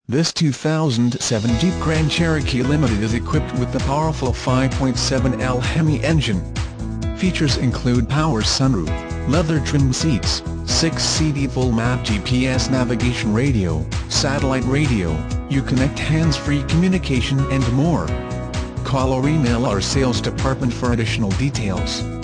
This 2007 Jeep Grand Cherokee Limited is equipped with the powerful 5.7L Hemi engine. Features include power sunroof, leather-trimmed seats, 6 CD full map GPS navigation radio, satellite radio, Uconnect hands-free communication and more. Call or email our sales department for additional details.